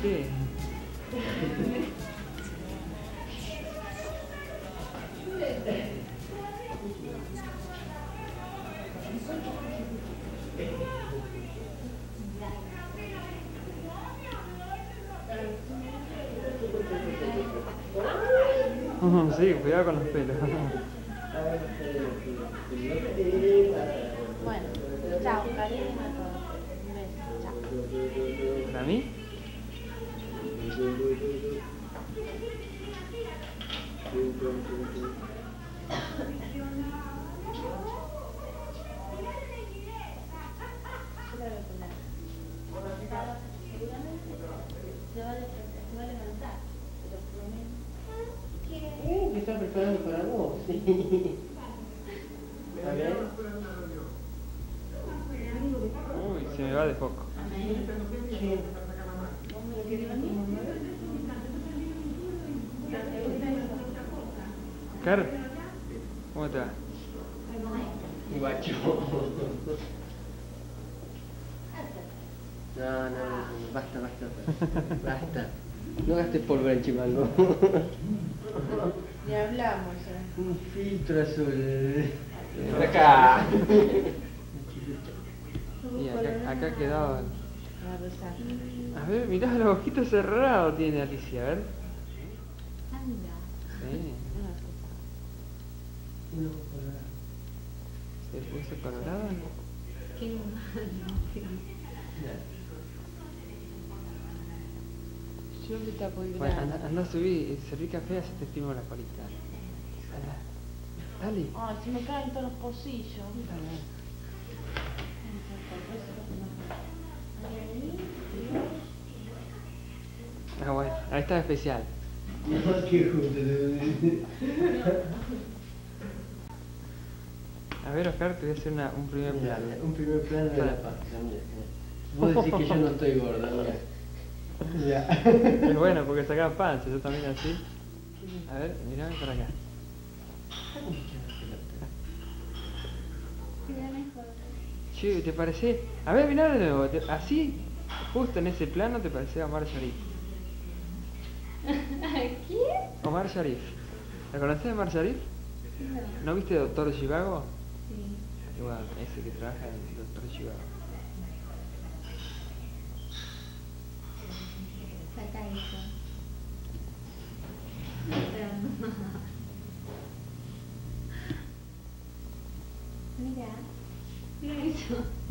qué? Sí, cuidado con los pelos. Bueno, chao, cariño a todos. Un beso, chao. ¿Para mí? ¿Qué está preparando para vos? A ver. Uy, se me va de foco. Car, ¿cómo te va? Guacho. No, basta. Basta. No gastes pólvora en chimango. Ya hablamos ya. Un filtro azul. Acá. Y acá quedaba. La rosada. A ver, mirá los ojitos cerrados tiene Alicia, a ver. Anda. Sí. ¿Se puso colorado? Qué malo. Yo me tapo el Bueno, grano. anda a subir, serví café, así te estimo la colita. Dale. Ay, se me caen todos los pocillos. Ah, bueno, ahí está especial. No, qué justo. A ver, Oscar, te voy a hacer un primer plano. Un primer plano de la panza. Vos decís que yo no estoy gorda, mira. Ya. Es bueno porque sacás panza, yo también así. A ver, mirame para acá. Che, ¿te parece? A ver, mirá de nuevo. Así, justo en ese plano, te parece a Omar Sharif. ¿Quién? Omar Sharif. ¿La conocés, Omar Sharif? No. ¿No viste Doctor Zhivago? Sí. Igual, ese que trabaja en Doctor Zhivago. Saca eso. Mira. Mira eso.